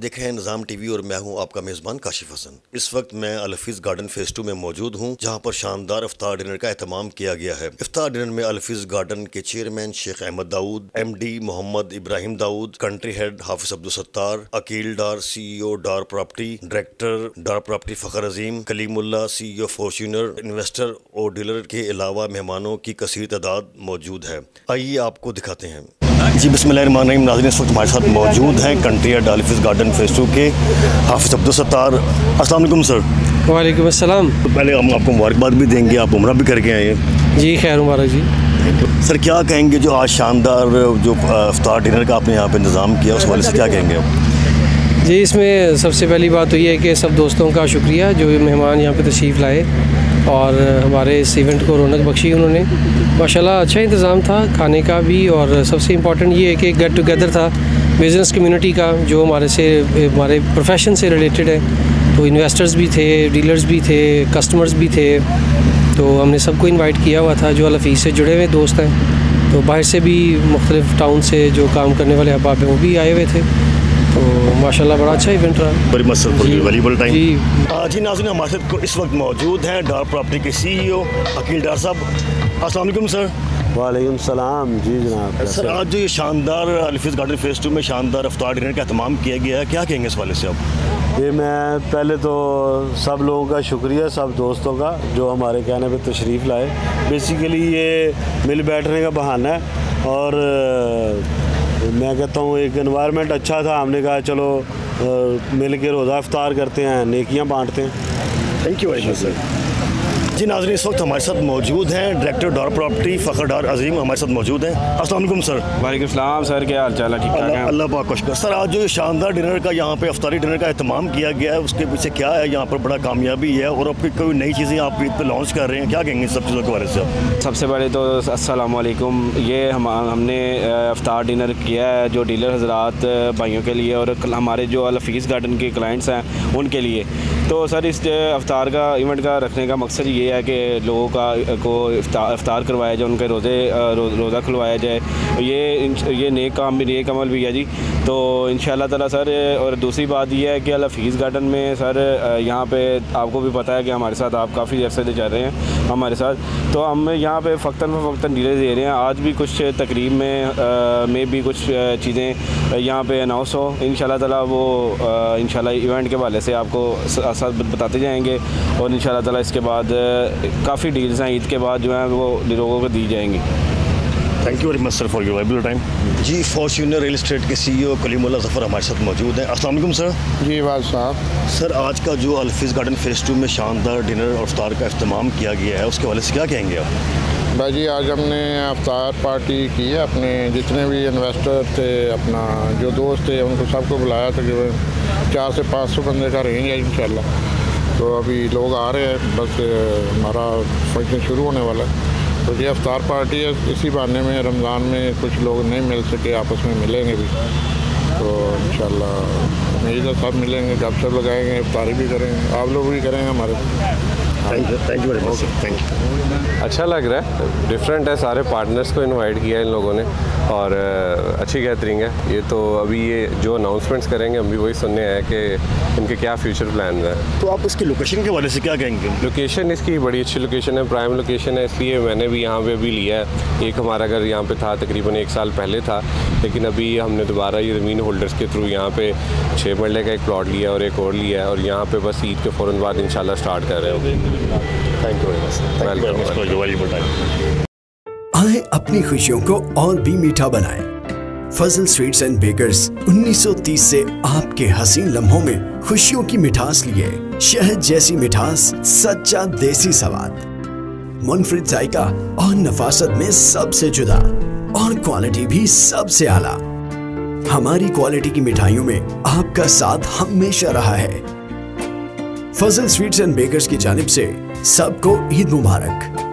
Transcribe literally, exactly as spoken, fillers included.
देख रहे हैं निज़ाम टीवी और मैं हूं आपका मेज़बान काशिफ हसन। इस वक्त मैं अल-हफीज़ गार्डन फेज़ टू में मौजूद हूं, जहां पर शानदार इफ्तार डिनर का एहतमाम किया गया है। इफ्तार डिनर में अल-हफीज़ गार्डन के chairman Sheikh Ahmed Dawood, MD Mohammad Ibrahim Dawood, country head Hafiz Abdul Sattar, Aqeel Dar CEO Dar property, director Dar property Fakhar Azeem, Kalimullah CEO Fortuner, investor और डीलर के अलावा मेहमानों की कसीर तादाद मौजूद है। आइए आपको दिखाते हैं। जी बिस्मिल्लाहिर्रहमानिर्रहीम। नाज़रीन, इस वक्त हमारे साथ मौजूद हैं country head Al-Hafeez garden phase two के हाफिज अब्दुल सत्तार। अस्सलाम वालेकुम सर। वालेकुम अस्सलाम। तो पहले हम आपको मुबारकबाद भी देंगे, आप उम्रा भी करके आए हैं। जी खैर मुबारक जी। सर क्या कहेंगे जो आज शानदार जो इफ्तार डिनर का आपने यहाँ पे इंतज़ाम किया, उस वाले से क्या कहेंगे आप? जी इसमें सबसे पहली बात तो ये है कि सब दोस्तों का शुक्रिया जो मेहमान यहाँ पे तशरीफ़ लाए और हमारे इस इवेंट को रौनक बख्शी उन्होंने। माशाल्लाह अच्छा इंतज़ाम था खाने का भी, और सबसे इम्पॉर्टेंट ये है कि गेट टुगेदर था बिज़नेस कम्युनिटी का जो हमारे से हमारे प्रोफेशन से रिलेटेड है। तो इन्वेस्टर्स भी थे, डीलर्स भी थे, कस्टमर्स भी थे, तो हमने सबको इन्वाइट किया हुआ था जो अल-हफीज़ से जुड़े हुए दोस्त हैं। तो बाहर से भी मुख्तलिफ़ टाउन से जो काम करने वाले अहबाब हैं वो भी आए हुए थे। तो माशाल्लाह बड़ा अच्छा इवेंट रहा। बड़ी मस्त वैल्यूबल टाइम। जी जी नाज़रीन, हमारे साथ इस वक्त मौजूद हैं डार प्रॉपर्टी के सीईओ अकील डार साहब। अस्सलाम वालेकुम सर। वालेकुम सलाम। जी जनाब। सर आज जो ये शानदार अल-हफीज़ गार्डन फेज़ टू में शानदार इफ्तार डिनर का एहतमाम किया गया है, क्या कहेंगे इस वाले से आप? ये मैं पहले तो सब लोगों का शुक्रिया, सब दोस्तों का जो हमारे कहने पे तशरीफ़ लाए। बेसिकली ये मिल बैठने का बहाना है और मैं कहता हूँ एक एनवायरनमेंट अच्छा था। हमने कहा चलो मिल के रोज़ा इफ्तार करते हैं, नेकियां बांटते हैं। Thank you very much sir. जी नाज़रीन, इस वक्त हमारे साथ मौजूद हैं डायरेक्टर डार प्रॉपर्टी फ़खर डार अजीम हमारे साथ मौजूद हैं। अस्सलाम वालेकुम सर। वालेकुम सलाम सर, क्या हाल चाल है? ठीक ठाक है, अल्लाह पाक का शुक्र। सर आज जो ये शानदार डिनर का यहाँ पे इफ्तारी डिनर का एहतमाम किया गया है, उसके पीछे क्या है? यहाँ पर बड़ा कामयाबी है और आपकी कोई नई चीज़ें आप ईद पे लॉन्च कर रहे हैं, क्या कहेंगे सब चीज़ों के बारे से आप? सबसे पहले तो अस्सलाम वालेकुम। ये हम हमने इफ्तार डिनर किया है जो डीलर हजरात भाइयों के लिए और हमारे जो अल-हफीज़ गार्डन के क्लाइंट्स हैं उनके लिए। तो सर इस इफ्तार का इवेंट का रखने का मकसद ये है कि लोगों का को इफ्तार इफ्तार करवाया जाए, उनके रोज़े रो, रोज़ा खुलवाया जाए। ये ये नेक काम भी नेक अमल भी है जी। तो इंशाअल्लाह ताला सर, और दूसरी बात ये है कि अल-हफीज़ गार्डन में सर यहाँ पे आपको भी पता है कि हमारे साथ आप काफ़ी अर्से से चल रहे हैं हमारे साथ। तो हम यहाँ पे फ़क्तन फ़क्तन डीलर दे रहे हैं। आज भी कुछ तकरीब में आ, में भी कुछ चीज़ें यहाँ पे अनाउंस हो इंशाअल्लाह ताला, वो इंशाअल्लाह इवेंट के हवाले से आपको साथ बताते जाएंगे। और इंशाअल्लाह ताला इसके बाद काफ़ी डील्स हैं ईद के बाद जो हैं वो लोगों को दी जाएंगी। Thank you very much sir for your valuable time. जी फॉर्च्यूनर रियल एस्टेट के सीईओ कलीमुल्लाह ज़फ़र हमारे साथ मौजूद हैं। अस्सलाम वालेकुम सर। जी वाल साहब। सर आज का जो अल-हफीज़ गार्डन फेज़ टू में शानदार डिनर और इफ्तार का इख्तिताम किया गया है, उसके हवाले से क्या कहेंगे आप? भाई जी आज हमने इफ्तार पार्टी की है, अपने जितने भी इन्वेस्टर थे, अपना जो दोस्त थे उनको सबको बुलाया। तकरीबन चार से पाँच सौ बंदे का रेंज है इंशाल्लाह। तो अभी लोग आ रहे हैं, बस हमारा फंक्शन शुरू होने वाला है। तो ये इफ्तार पार्टी है, इसी बहाने में रमज़ान में कुछ लोग नहीं मिल सके, आपस में मिलेंगे भी। तो इंशाल्लाह उम्मीद है सब मिलेंगे, गपशप लगाएंगे, इफ्तारी भी करेंगे, आप लोग भी करेंगे हमारे। Thank you thank you very much sir. Thank you. अच्छा लग रहा है, डिफरेंट है, सारे पार्टनर्स को इनवाइट किया इन लोगों ने और अच्छी गैदरिंग है ये। तो अभी ये जो अनाउंसमेंट्स करेंगे हम भी वही सुनने हैं कि इनके क्या फ्यूचर प्लान हैं। तो आप इसकी लोकेशन के बारे से क्या कहेंगे? लोकेशन इसकी बड़ी अच्छी लोकेशन है, प्राइम लोकेशन है, इसलिए मैंने भी यहाँ पे भी लिया है। एक हमारा घर यहाँ पे था तकरीबन एक साल पहले था, लेकिन अभी हमने दोबारा ये ज़मीन होल्डर्स के थ्रू यहाँ पे छः मरले का एक प्लॉट लिया और एक और लिया है, और यहाँ पे बस ईद के फ़ौरन बाद इंशाल्लाह स्टार्ट कर रहे हैं। Thank you very much. Thank you very much for your valuable time. आए अपनी खुशियों को और भी मीठा बनाएं। फजल स्वीट्स एंड बेकर्स उन्नीस सौ तीस से आपके हसीन लम्हों में खुशियों की मिठास लिए। शहद जैसी मिठास, सच्चा देसी स्वाद, मुनफरिद जायका और नफासत में सबसे जुदा, और क्वालिटी भी सबसे आला। हमारी क्वालिटी की मिठाइयों में आपका साथ हमेशा रहा है। फजल स्वीट्स एंड बेकर्स की जानिब से सबको ईद मुबारक।